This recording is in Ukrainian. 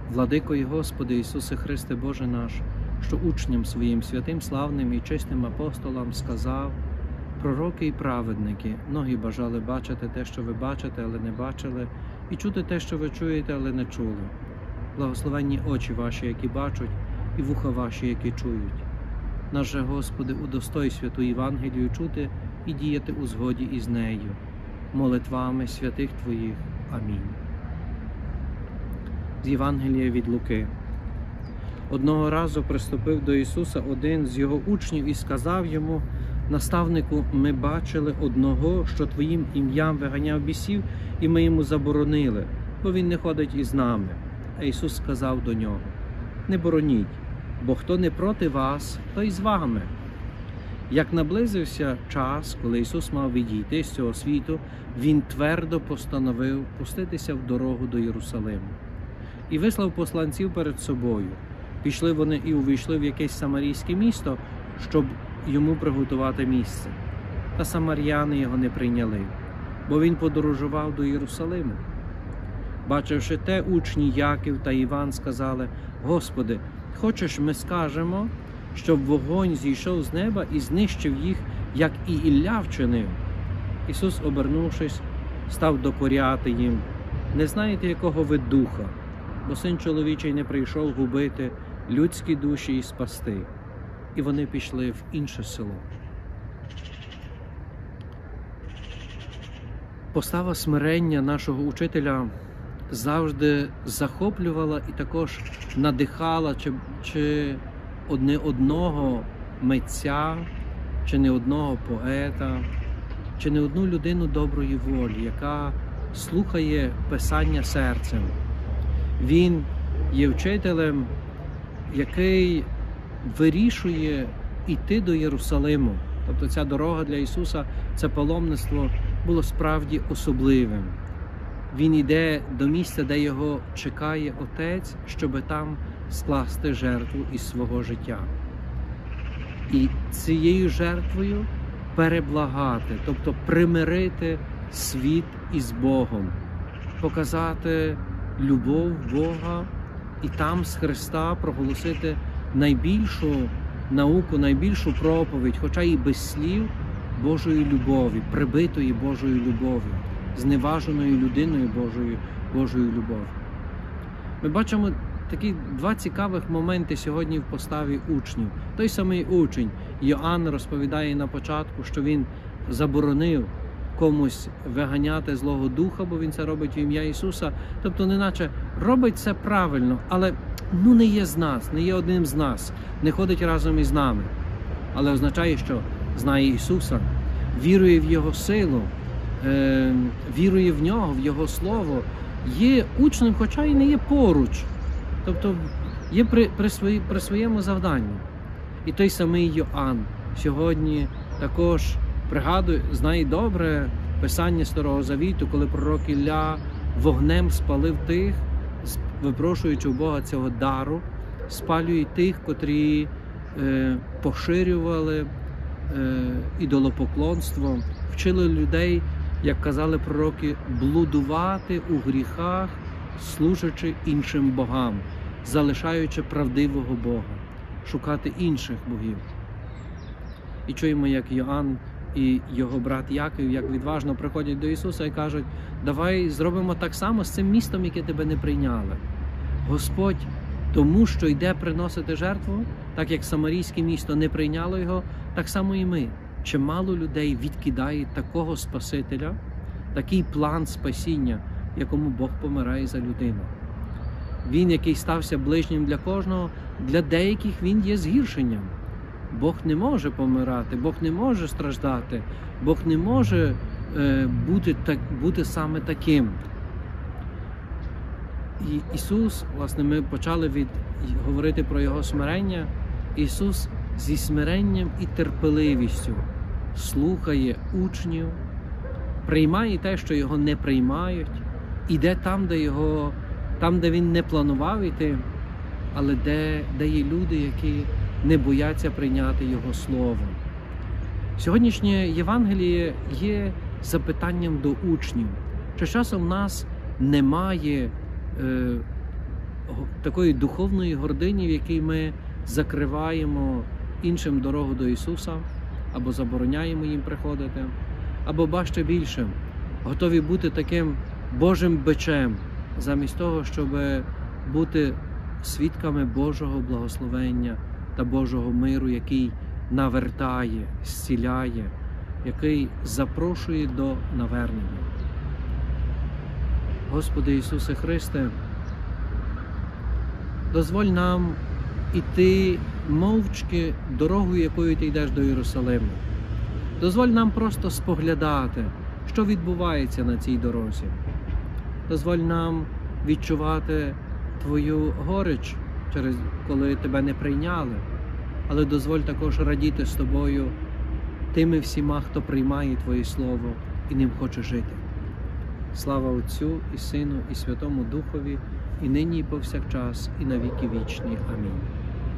Владико і Господи Ісусе Христе Боже наш, що учням своїм святим, славним і чистим апостолам сказав: пророки і праведники, многі бажали бачити те, що ви бачите, але не бачили, і чути те, що ви чуєте, але не чули. Благословенні очі ваші, які бачать, і вуха ваші, які чують. Наш же, Господи, удостой святу Євангелію чути і діяти у згоді із нею. Молитвами святих Твоїх. Амінь. З Євангелія від Луки. Одного разу приступив до Ісуса один з його учнів і сказав йому: наставнику, ми бачили одного, що Твоїм ім'ям виганяв бісів, і ми йому заборонили, бо він не ходить із нами. А Ісус сказав до нього: не бороніть, бо хто не проти вас, той з вами. Як наблизився час, коли Ісус мав відійти з цього світу, Він твердо постановив пуститися в дорогу до Єрусалиму. І вислав посланців перед собою. Пішли вони і увійшли в якесь самарійське місто, щоб йому приготувати місце. Та самаряни його не прийняли, бо він подорожував до Єрусалиму. Бачивши те, учні Яків та Іван сказали: Господи, хочеш, ми скажемо, щоб вогонь зійшов з неба і знищив їх, як і Ілля вчинив? Ісус, обернувшись, став докоряти їм: не знаєте, якого ви духа? Бо Син чоловічий не прийшов губити людські душі і спасти. І вони пішли в інше село. Постава смирення нашого учителя завжди захоплювала і також надихала чи не одного митця, чи не одного поета, чи не одну людину доброї волі, яка слухає Писання серцем. Він є вчителем, який вирішує йти до Єрусалиму. Тобто ця дорога для Ісуса, це паломництво було справді особливим. Він йде до місця, де його чекає Отець, щоб там скласти жертву із свого життя. І цією жертвою переблагати, тобто примирити світ із Богом, показати любов Бога і там з Христа проголосити найбільшу науку, найбільшу проповідь, хоча і без слів, Божої любові, прибитої Божою любов'ю, зневаженою людиною Божою любов'ю. Ми бачимо такі два цікавих моменти сьогодні в поставі учнів. Той самий учень Йоанн розповідає на початку, що він заборонив комусь виганяти Злого Духа, бо він це робить в ім'я Ісуса. Тобто, неначе робить це правильно, але не є з нас, не є одним з нас, не ходить разом із нами. Але означає, що знає Ісуса, вірує в Його силу, вірує в Нього, в Його Слово, є учнем, хоча і не є поруч. Тобто є при своєму завданні. І той самий Йоанн сьогодні також пригадує, знає добре Писання Старого Завіту, коли пророк Ілля вогнем спалив тих, випрошуючи у Бога цього дару, спалює тих, котрі поширювали ідолопоклонство, вчили людей, як казали пророки, блудувати у гріхах, служачи іншим богам, залишаючи правдивого Бога, шукати інших богів. І чуємо, як Йоанн і його брат Яків, як відважно приходять до Ісуса і кажуть: давай зробимо так само з цим містом, яке тебе не прийняли. Господь тому, що йде приносити жертву, так як самарійське місто не прийняло його, так само і ми. Чимало людей відкидає такого Спасителя, такий план спасіння, якому Бог помирає за людину. Він, який стався ближнім для кожного, для деяких він є згіршенням. Бог не може помирати, Бог не може страждати, Бог не може бути саме таким. І Ісус, власне, ми почали говорити про Його смирення. Ісус зі смиренням і терпеливістю слухає учнів, приймає те, що Його не приймають, іде там, де Він не планував іти, але де є люди, які не бояться прийняти Його Слово. Сьогоднішнє Євангеліє є запитанням до учнів. Чи часом в нас немає такої духовної гордині, в якій ми закриваємо іншим дорогу до Ісуса, або забороняємо їм приходити, або ба ще більше, готові бути таким Божим бичем, замість того, щоб бути свідками Божого благословення та Божого миру, який навертає, зціляє, який запрошує до навернення. Господи Ісусе Христе, дозволь нам іти мовчки дорогою, якою Ти йдеш до Єрусалиму. Дозволь нам просто споглядати, що відбувається на цій дорозі. Дозволь нам відчувати Твою горич, коли Тебе не прийняли, але дозволь також радіти з Тобою тими всіма, хто приймає Твоє Слово і ним хоче жити. Слава Отцю і Сину і Святому Духові, і нині, і повсякчас, і на віки вічні. Амінь.